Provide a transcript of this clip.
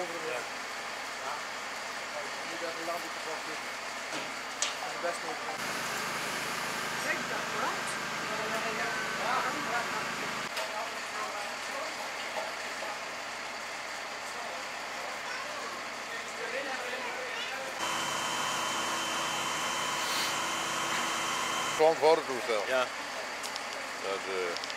over de weg. Ja. Niet dat de lampen te vast zitten. Dat is best nog. Kijk, dat brandt. Gewoon fototoestel. Ja. Dat,